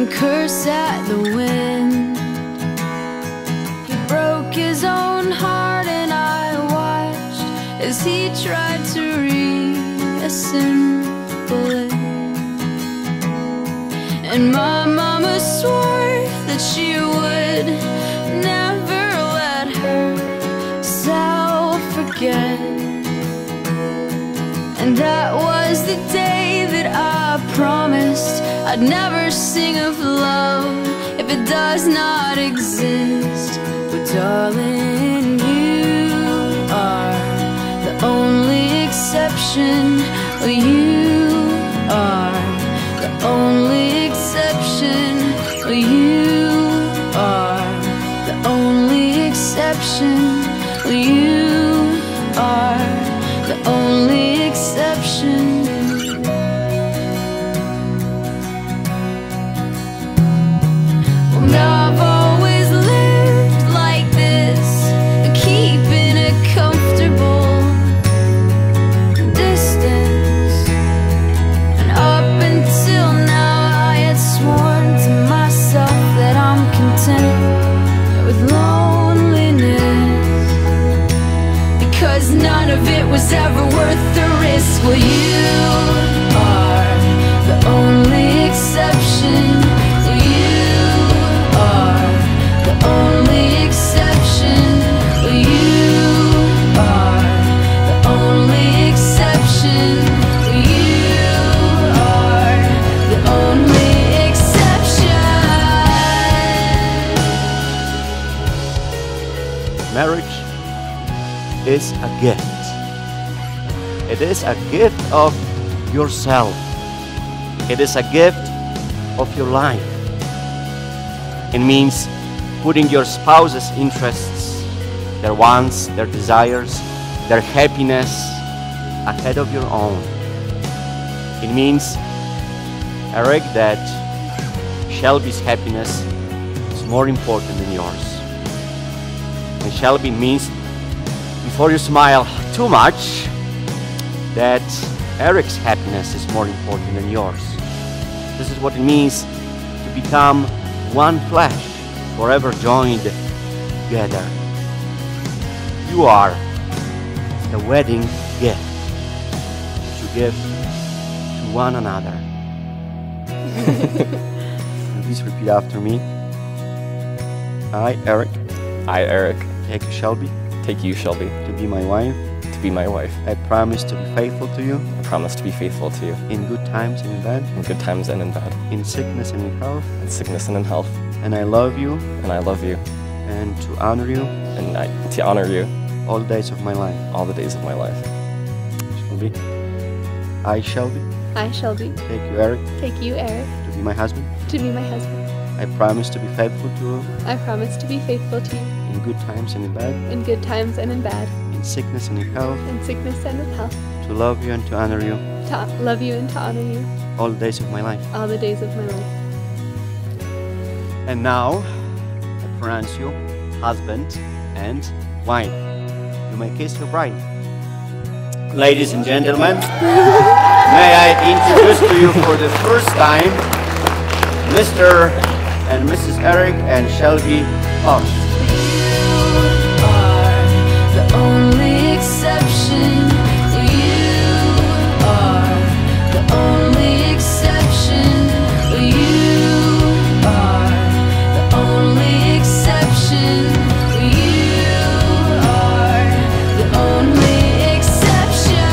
and curse at the wind. He broke his own heart and I watched as he tried to reassemble it. And my mama swore that she would never let herself forget. And that was the day that I promised I'd never sing of love if it does not exist. But darling, you are the only exception. You are the only exception. You are the only exception. You are the only exception. I've always lived like this, keeping a comfortable distance. And up until now I had sworn to myself that I'm content with loneliness, because none of it was ever worth the risk. Well, you are the only exception. Only exception. You are the only exception. You are the only exception. Marriage is a gift. It is a gift of yourself. It is a gift of your life. It means putting your spouse's interests, their wants, their desires, their happiness ahead of your own. It means, Eric, that Shelby's happiness is more important than yours. And Shelby, means, before you smile too much, that Eric's happiness is more important than yours. This is what it means to become one flesh, forever joined together. You are the wedding gift that you give to one another. And please repeat after me. I, Eric. I, Eric. Take Shelby. Take you, Shelby. To be my wife. To be my wife. I promise to be faithful to you. I promise to be faithful to you. In good times and in bad. In good times and in bad. In sickness and in health. In sickness and in health. And I love you. And I love you. And to honor you. And to honor you. All the days of my life. All the days of my life. Shelby. I, Shelby. I, Shelby. Take you, Eric. Take you, Eric. To be my husband. To be my husband. I promise to be faithful to you. I promise to be faithful to you. In good times and in bad. In good times and in bad. In sickness and in health. In sickness and in health. To love you and to honor you. To love you and to honor you. All the days of my life. All the days of my life. And now, I pronounce you husband and wife. You may kiss your bride. Ladies and gentlemen, may I introduce to you for the first time Mr. and Mrs. Eric and Shelby Fox. You are the only exception. You are the only exception. You are the only exception. You are the only exception.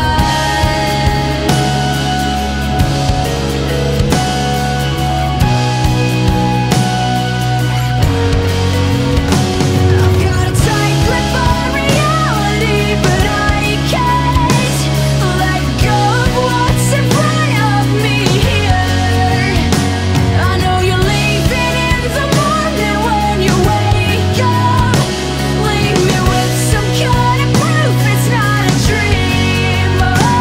I've got a tight grip on reality, but I can't let go of what's in front of me here. I know you're leaving in the morning when you wake up. Leave me with some kind of proof it's not a dream.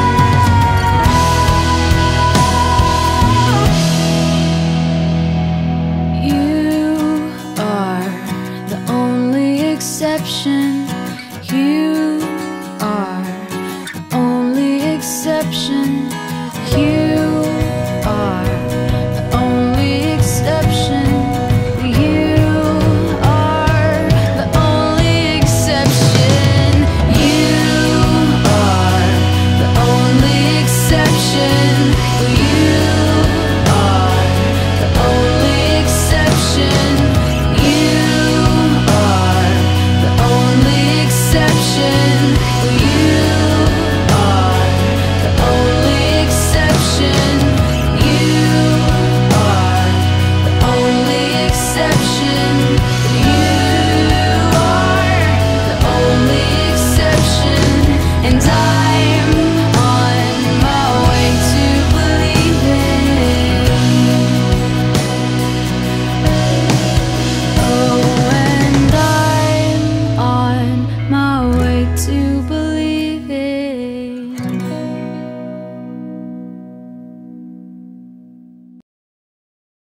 You are the only exception. You are the only exception. You are the only exception. ocean.